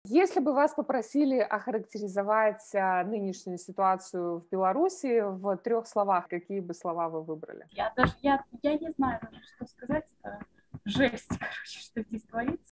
Если бы вас попросили охарактеризовать нынешнюю ситуацию в Беларуси в 3 словах, какие бы слова вы выбрали? Я не знаю даже, что сказать. Это жесть, короче, что здесь творится.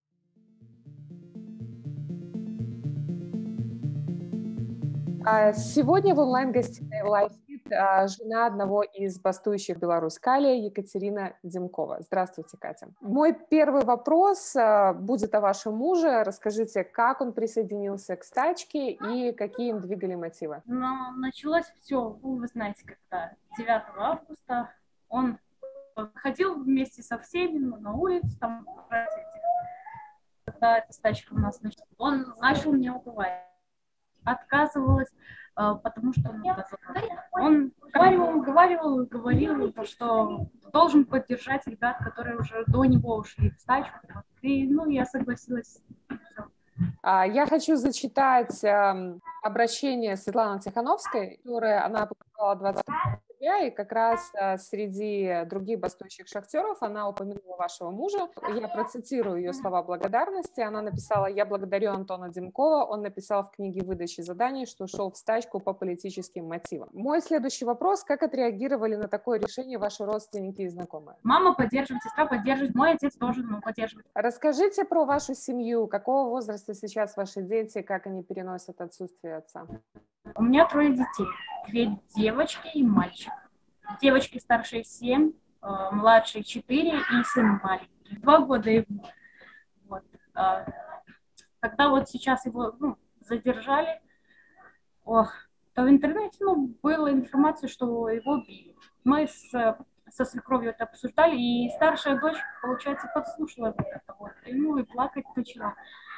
Сегодня в онлайн-гостиной LifeFit жена одного из бастующих Беларусь Калия Екатерина Демкова. Здравствуйте, Катя. Мой первый вопрос будет о вашем муже. Расскажите, как он присоединился к стачке и какие им двигали мотивы? Но началось все, вы знаете, когда 9 августа он ходил вместе со всеми на улицу, там, когда эта стачка у нас началась. Он начал меня уговаривать. Отказывалась, потому что он говорил, что должен поддержать ребят, которые уже до него ушли в стачку. И, я согласилась. Я хочу зачитать обращение Светланы Тихановской, которое она опубликовала 22 сентября, и как раз среди других бастующих шахтеров она упомянула вашего мужа. Я процитирую ее слова благодарности. Она написала: «Я благодарю Антона Демкова. Он написал в книге выдачи заданий, что ушел в стачку по политическим мотивам». Мой следующий вопрос: как отреагировали на такое решение ваши родственники и знакомые? Мама поддерживает, сестра поддерживает, мой отец тоже поддерживает. Расскажите про вашу семью. Какого возраста сейчас ваши дети, как они переносят отсутствие отца? У меня 3 детей. 2 девочки и мальчик. Девочки старшие 7, младшие 4 и сын маленький. 2 года ему. Вот. Когда вот сейчас его задержали, то в интернете была информация, что его били. Мы со свекровью это обсуждали, и старшая дочь, получается, подслушала вот это вот, и плакать начала.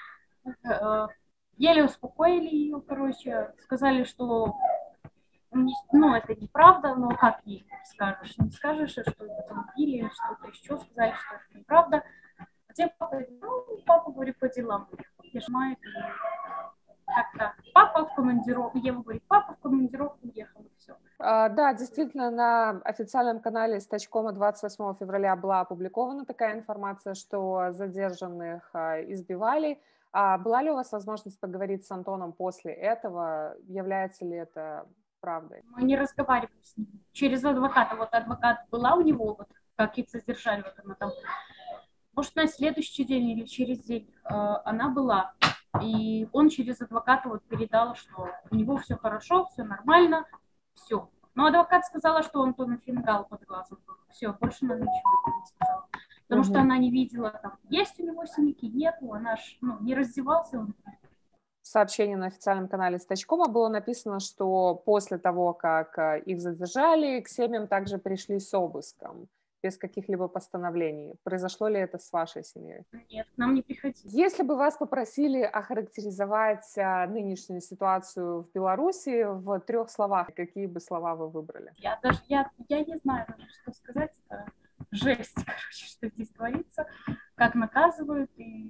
Еле успокоили ее, сказали, что это неправда, но как ей скажешь? Не скажешь, что это убили, что-то еще сказали, что это неправда. Где папа? Папа, говорит, по делам. Я сжимаю, как-то папа в командировку, Ева говорит, папа в командировку уехал, и все. Да, действительно, на официальном канале Стачкома 28 февраля была опубликована такая информация, что задержанных избивали. Была ли у вас возможность поговорить с Антоном после этого? Является ли это правдой? Мы не разговаривали с ним. Через адвоката. Вот адвокат была у него, как их задержали, она там. Может, на следующий день или через день она была. И он через адвоката передал, что у него все хорошо, все нормально, все. Но адвокат сказала, что он Антона фингал под глазом был. Все, больше она ничего не сказала. Потому что она не видела, там, есть у него синяки, нету, она не раздевался. В сообщении на официальном канале Стачкома было написано, что после того, как их задержали, к семьям также пришли с обыском, без каких-либо постановлений. Произошло ли это с вашей семьей? Нет, к нам не приходили. Если бы вас попросили охарактеризовать нынешнюю ситуацию в Беларуси в 3 словах, какие бы слова вы выбрали? Я не знаю даже, что сказать. Это жесть, короче, что здесь творится, как наказывают, и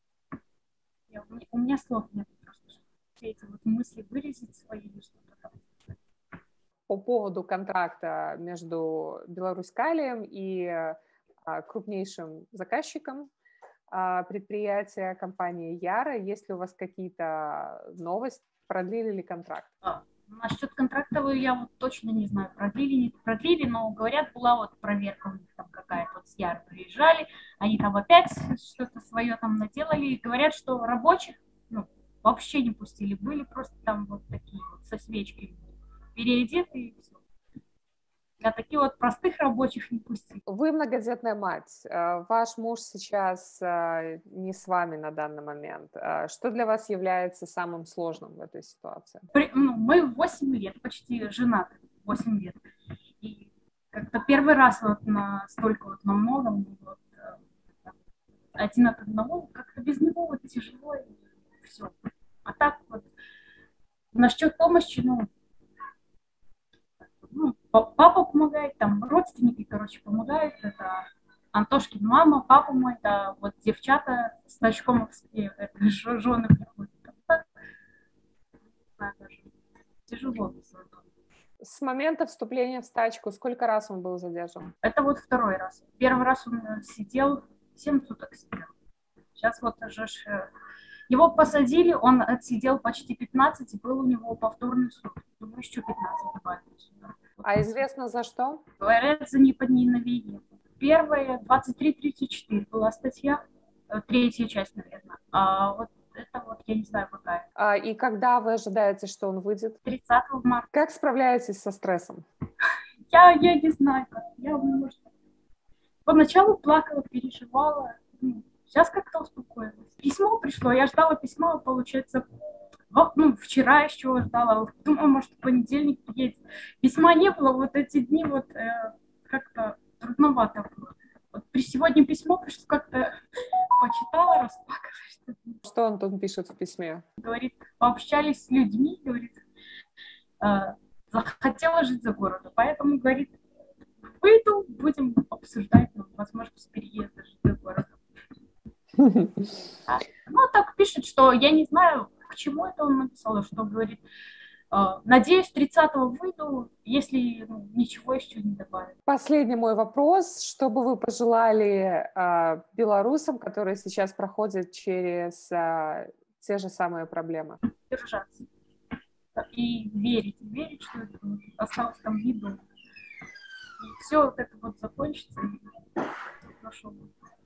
у меня слов нет просто, чтобы все эти мысли выразить свои или что-то там. По поводу контракта между Беларусь-Калием и крупнейшим заказчиком предприятия компании Яра, есть ли у вас какие-то новости, продлили ли контракт? Насчет контракта я точно не знаю, продлили, не продлили, но говорят, была проверка у них там какая-то, с Яра приезжали, они там опять что-то свое там наделали, и говорят, что рабочих вообще не пустили, были просто там такие со свечкой переодеты и все. Для таких простых рабочих не пустили. Вы многодетная мать. Ваш муж сейчас не с вами на данный момент. Что для вас является самым сложным в этой ситуации? Мы 8 лет, почти женаты, 8 лет. И как-то первый раз настолько на многом, один от одного, как-то без него тяжело, и все. А так насчет помощи, папа помогает, там родственники, помогают. Это Антошкин мама, папа мой, да, девчата с Стачкомовские, это жены приходят. Тяжело. С момента вступления в стачку сколько раз он был задержан? Это второй раз. Первый раз он сидел, 7 суток сидел. Сейчас уже Его посадили, он отсидел почти 15, и был у него повторный суд. Думаю, еще 15 добавили сюда. А известно за что? Говорят, за неповиновение. Первая, 23-34 была статья, третья часть, наверное. А вот это вот я не знаю какая. И когда вы ожидаете, что он выйдет? 30 марта. Как справляетесь со стрессом? Я не знаю как. Я, может, поначалу плакала, переживала. Сейчас как-то успокоилась. Письмо пришло, я ждала письма, получается, вчера еще ждала. Думала, может, в понедельник приедет. Письма не было, вот эти дни вот как-то трудновато было. Вот сегодня письмо пришло, как-то почитала, расплакалась. Что он тут пишет в письме? Говорит, пообщались с людьми, говорит, захотела жить за городом, поэтому, говорит, выйду, будем обсуждать возможность переезда жить за городом. Ну, так пишет, что я не знаю, к чему это он написал, что говорит, надеюсь, 30-го выйду, если ничего еще не добавят. Последний мой вопрос. Что бы вы пожелали белорусам, которые сейчас проходят через те же самые проблемы? Держаться. И верить, что это осталось там видно. И все вот это вот закончится, и прошел.